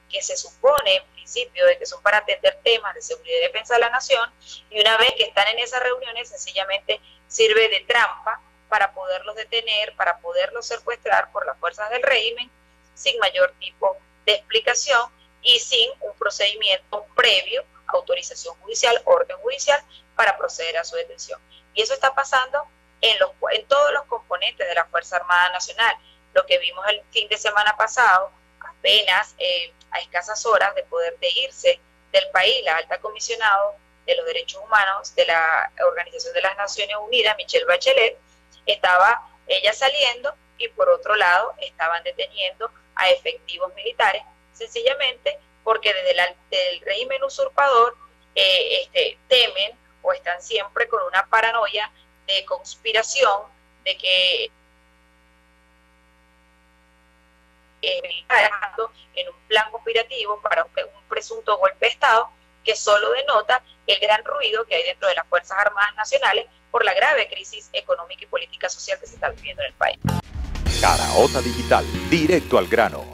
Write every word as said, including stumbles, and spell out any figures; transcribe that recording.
que se supone en principio de que son para atender temas de seguridad y defensa de la nación, y una vez que están en esas reuniones sencillamente sirve de trampa para poderlos detener, para poderlos secuestrar por las fuerzas del régimen sin mayor tipo de explicación y sin un procedimiento previo, autorización judicial, orden judicial, para proceder a su detención. Y eso está pasando en, los, en todos los componentes de la Fuerza Armada Nacional. Lo que vimos el fin de semana pasado, apenas eh, a escasas horas de poder de irse del país, la alta comisionada de los derechos humanos de la Organización de las Naciones Unidas, Michelle Bachelet, estaba ella saliendo y por otro lado estaban deteniendo a efectivos militares, sencillamente porque desde el, el régimen usurpador eh, este, temen o están siempre con una paranoia de conspiración, de que eh, en un plan conspirativo para un, un presunto golpe de Estado que solo denota el gran ruido que hay dentro de las Fuerzas Armadas Nacionales por la grave crisis económica y política social que se está viviendo en el país. Caraota Digital, directo al grano.